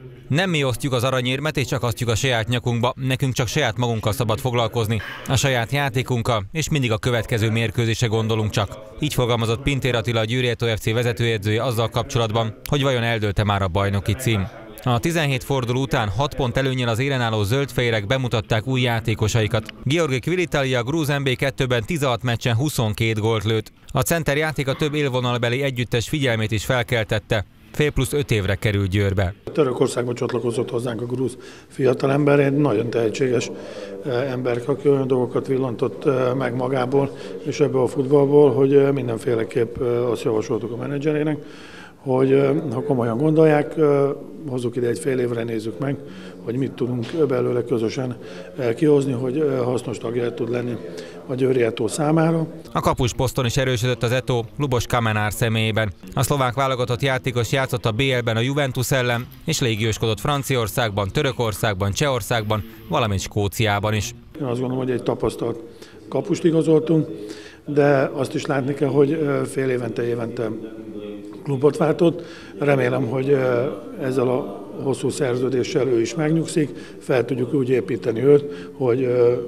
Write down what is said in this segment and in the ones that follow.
Nem mi osztjuk az aranyérmet és csak asztjuk a saját nyakunkba, nekünk csak saját magunkkal szabad foglalkozni, a saját játékunkkal, és mindig a következő mérkőzésre gondolunk csak. Így fogalmazott Pintér Attila, a Győri FC vezetőedzője azzal kapcsolatban, hogy vajon eldőlte már a bajnoki cím. A 17 forduló után 6 pont előnnyel az élen álló zöldfehérek bemutatták új játékosaikat. Georgi Kvilitali a grúz NB2-ben 16 meccsen 22 gólt lőtt. A center játéka több élvonalbeli együttes figyelmét is felkeltette. Fél plusz 5 évre került Győrbe. Törökországban csatlakozott hozzánk a grúz fiatalember, egy nagyon tehetséges ember, aki olyan dolgokat villantott meg magából és ebből a futballból, hogy mindenféleképp azt javasoltuk a menedzserének, hogy ha komolyan gondolják, hozzuk ide egy fél évre, nézzük meg, hogy mit tudunk belőle közösen kihozni, hogy hasznos tagja tud lenni a Győri Eto számára. A kapusposzton is erősödött az Eto Lubos Kamenár személyében. A szlovák válogatott játékos játszott a BL-ben a Juventus ellen, és légióskodott Franciaországban, Törökországban, Csehországban, valamint Skóciában is. Én azt gondolom, hogy egy tapasztalt kapust igazoltunk, de azt is látni kell, hogy fél évente klubot váltott. Remélem, hogy ezzel a hosszú szerződéssel ő is megnyugszik, fel tudjuk úgy építeni őt, hogy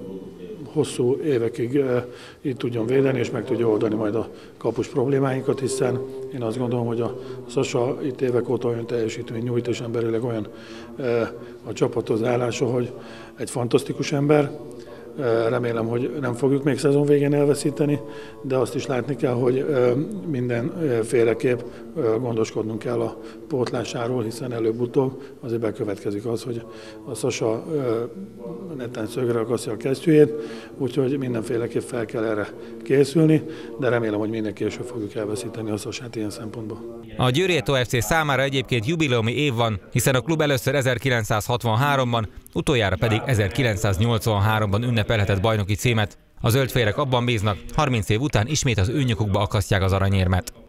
hosszú évekig itt tudjon védeni, és meg tudja oldani majd a kapus problémáinkat, hiszen én azt gondolom, hogy a Sasa itt évek óta olyan teljesítmény nyújt, és emberileg olyan a csapathoz állása, hogy egy fantasztikus ember. Remélem, hogy nem fogjuk még szezon végén elveszíteni, de azt is látni kell, hogy mindenféleképp gondoskodnunk kell a pótlásáról, hiszen előbb-utóbb azért bekövetkezik az, hogy a Sasa neten szögre akasztja a kesztyűjét, úgyhogy mindenféleképp fel kell erre készülni, de remélem, hogy minél később fogjuk elveszíteni a Sasát ilyen szempontból. A Győri Eto FC számára egyébként jubileumi év van, hiszen a klub először 1963-ban, utoljára pedig 1983-ban ünnepelhetett bajnoki címet. A zöldfehérek abban bíznak, 30 év után ismét az ő nyakukba akasztják az aranyérmet.